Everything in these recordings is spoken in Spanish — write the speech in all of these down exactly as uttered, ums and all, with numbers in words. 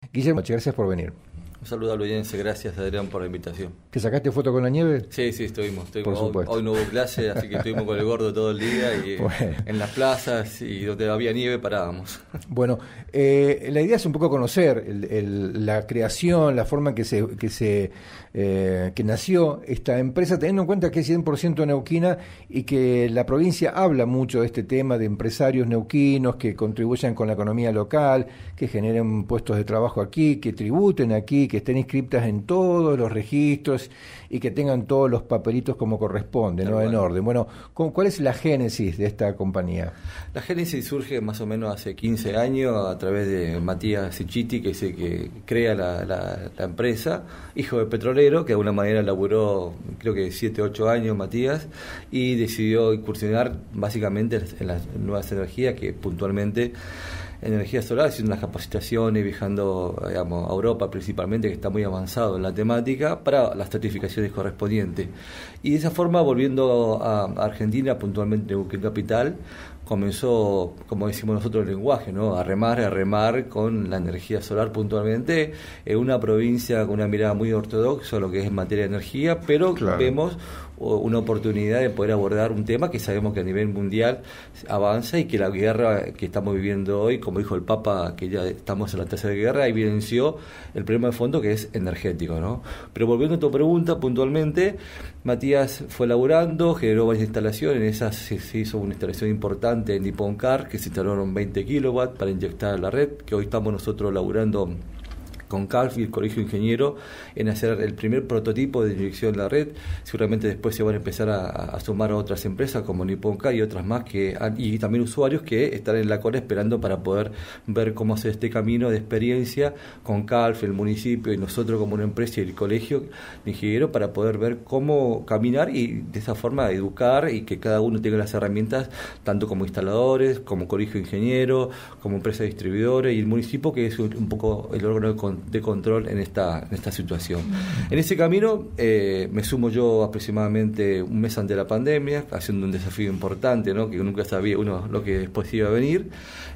Guillermo, muchas gracias por venir. Un saludo a la audiencia, gracias Adrián por la invitación. ¿Te sacaste foto con la nieve? Sí, sí, estuvimos. estuvimos. Por supuesto. Hoy, hoy no hubo clase, así que estuvimos con el gordo todo el día y bueno. En las plazas y donde había nieve parábamos. Bueno, eh, la idea es un poco conocer el, el, la creación, la forma en que se que se eh, que nació esta empresa, teniendo en cuenta que es cien por ciento neuquina y que la provincia habla mucho de este tema de empresarios neuquinos que contribuyan con la economía local, que generen puestos de trabajo aquí, que tributen aquí, que estén inscritas en todos los registros y que tengan todos los papelitos como corresponde, ¿no? En orden. Bueno, ¿cuál es la génesis de esta compañía? La génesis surge más o menos hace quince años a través de Matías Sichiti, que es el que crea la, la, la empresa, hijo de petrolero, que de alguna manera laburó creo que siete, ocho años Matías, y decidió incursionar básicamente en las nuevas energías, que puntualmente energía solar, haciendo unas capacitaciones, viajando, digamos, a Europa principalmente, que está muy avanzado en la temática, para las certificaciones correspondientes. Y de esa forma, volviendo a Argentina, puntualmente en Capital, comenzó, como decimos nosotros, el lenguaje, ¿no? A remar, a remar con la energía solar puntualmente, en una provincia con una mirada muy ortodoxa, lo que es en materia de energía, pero claro, vemos una oportunidad de poder abordar un tema que sabemos que a nivel mundial avanza y que la guerra que estamos viviendo hoy, como dijo el Papa, que ya estamos en la tercera guerra, evidenció el problema de fondo que es energético, ¿no? Pero volviendo a tu pregunta puntualmente, Matías fue laburando, generó varias instalaciones, en esas se, se hizo una instalación importante en Nippon Car, que se instalaron veinte kilowatts para inyectar a la red, que hoy estamos nosotros laburando con Calf y el Colegio Ingeniero en hacer el primer prototipo de inyección en la red. Seguramente después se van a empezar a, a sumar a otras empresas como Nippon Car y otras más, que y también usuarios que están en la cola esperando para poder ver cómo hacer este camino de experiencia con Calf, el municipio y nosotros como una empresa y el Colegio de Ingeniero, para poder ver cómo caminar y de esa forma educar y que cada uno tenga las herramientas, tanto como instaladores, como Colegio Ingeniero, como empresa distribuidora y el municipio, que es un, un poco el órgano de de control en esta en esta situación. En ese camino eh, me sumo yo aproximadamente un mes antes de la pandemia, haciendo un desafío importante, ¿no? Que nunca sabía uno lo que después iba a venir.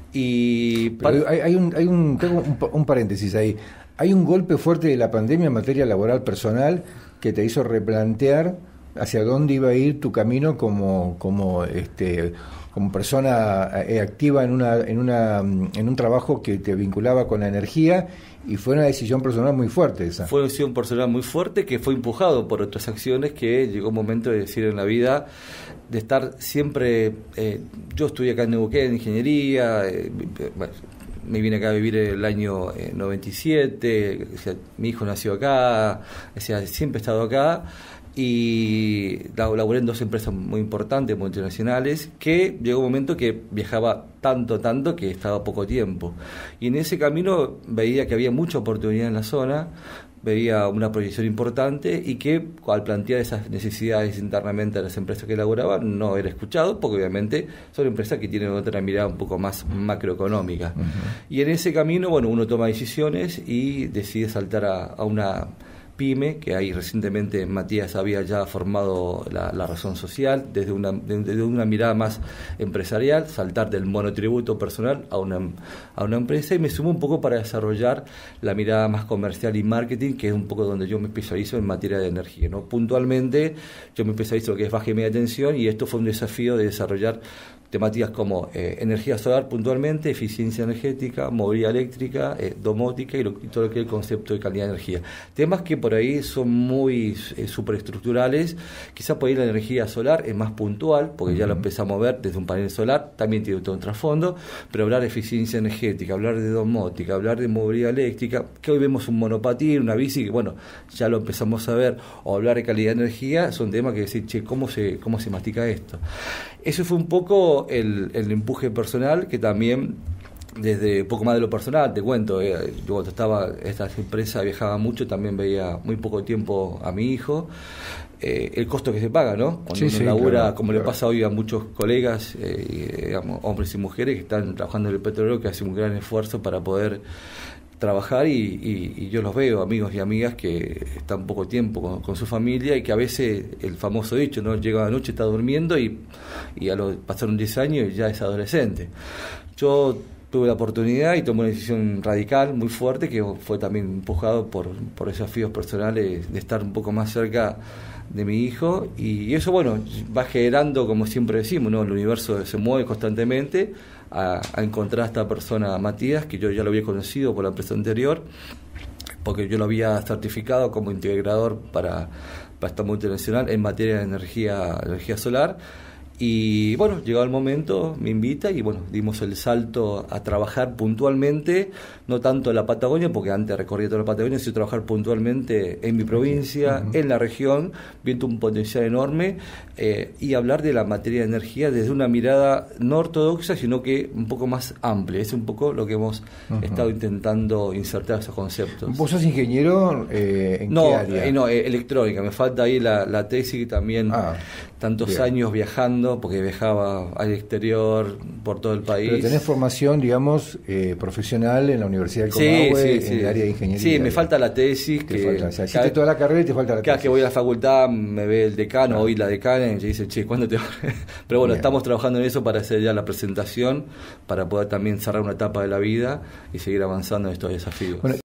Y Pero hay, hay un hay un tengo un, un paréntesis ahí. Hay un golpe fuerte de la pandemia en materia laboral personal que te hizo replantear hacia dónde iba a ir tu camino como como este como persona eh, activa en una en una en un trabajo que te vinculaba con la energía, y fue una decisión personal muy fuerte esa. Fue una decisión personal muy fuerte que fue empujado por otras acciones, que llegó un momento de decir en la vida, de estar siempre, eh, yo estudié acá en Neuquén en ingeniería, eh, bueno, me vine acá a vivir el año eh, noventa y siete, o sea, mi hijo nació acá, o sea, siempre he estado acá, y laburé en dos empresas muy importantes, multinacionales, que llegó un momento que viajaba tanto, tanto, que estaba poco tiempo. Y en ese camino veía que había mucha oportunidad en la zona, veía una proyección importante y que al plantear esas necesidades internamente de las empresas que elaboraban no era escuchado, porque obviamente son empresas que tienen otra mirada un poco más macroeconómica. Uh-huh. Y en ese camino, bueno, uno toma decisiones y decide saltar a, a una pyme, que ahí recientemente Matías había ya formado la, la razón social desde una, desde una mirada más empresarial, saltar del monotributo personal a una, a una empresa, y me sumo un poco para desarrollar la mirada más comercial y marketing, que es un poco donde yo me especializo en materia de energía, ¿no? Puntualmente yo me especializo en lo que es baja y media tensión, y esto fue un desafío de desarrollar temáticas como eh, energía solar puntualmente, eficiencia energética, movilidad eléctrica, eh, domótica y, lo, y todo lo que es el concepto de calidad de energía. Temas que por ahí son muy eh, superestructurales. Quizás por ahí la energía solar es más puntual, porque uh-huh. ya lo empezamos a ver desde un panel solar, también tiene todo un trasfondo, pero hablar de eficiencia energética, hablar de domótica, hablar de movilidad eléctrica, que hoy vemos un monopatín, una bici, que bueno, ya lo empezamos a ver, o hablar de calidad de energía, son temas que decir, che, ¿cómo se, cómo se mastica esto? Eso fue un poco el, el empuje personal, que también desde poco más de lo personal, te cuento, eh, yo cuando estaba en esta empresa viajaba mucho, también veía muy poco tiempo a mi hijo, eh, el costo que se paga, ¿no? Cuando sí, uno sí, labura, claro, como claro. le pasa hoy a muchos colegas, eh, digamos, hombres y mujeres que están trabajando en el petróleo, que hacen un gran esfuerzo para poder trabajar, y, y, y yo los veo, amigos y amigas que están poco tiempo con, con su familia, y que a veces el famoso dicho, ¿no? Llega la noche, está durmiendo y, y a lo pasaron diez años y ya es adolescente. Yo tuve la oportunidad y tomé una decisión radical, muy fuerte, que fue también empujado por, por desafíos personales de estar un poco más cerca de mi hijo, y eso, bueno, va generando, como siempre decimos, ¿no? El universo se mueve constantemente a, a encontrar a esta persona, Matías, que yo ya lo había conocido por la empresa anterior, porque yo lo había certificado como integrador para, para esta multinacional en materia de energía, energía solar. Y bueno, llegado el momento, me invita y bueno, dimos el salto a trabajar puntualmente, no tanto en la Patagonia, porque antes recorría toda la Patagonia, sino trabajar puntualmente en mi provincia, uh-huh. en la región, viendo un potencial enorme, eh, y hablar de la materia de energía desde una mirada no ortodoxa, sino que un poco más amplia. Es un poco lo que hemos uh-huh. estado intentando insertar esos conceptos. ¿Vos sos ingeniero eh, en no, qué área? Eh, no, eh, electrónica. Me falta ahí la, la tesis, también ah, tantos bien. años viajando, porque viajaba al exterior por todo el país. Pero tenés formación, digamos, eh, profesional en la Universidad del Comahue, sí, sí, en sí. el área de ingeniería. Sí, me falta la tesis. Te que falta, o sea, hiciste toda la carrera y te falta la tesis. Cada que voy a la facultad me ve el decano, ah. hoy la decana, y me dice, che, ¿cuándo te vas? Pero bueno, bien. Estamos trabajando en eso para hacer ya la presentación, para poder también cerrar una etapa de la vida y seguir avanzando en estos desafíos. Bueno,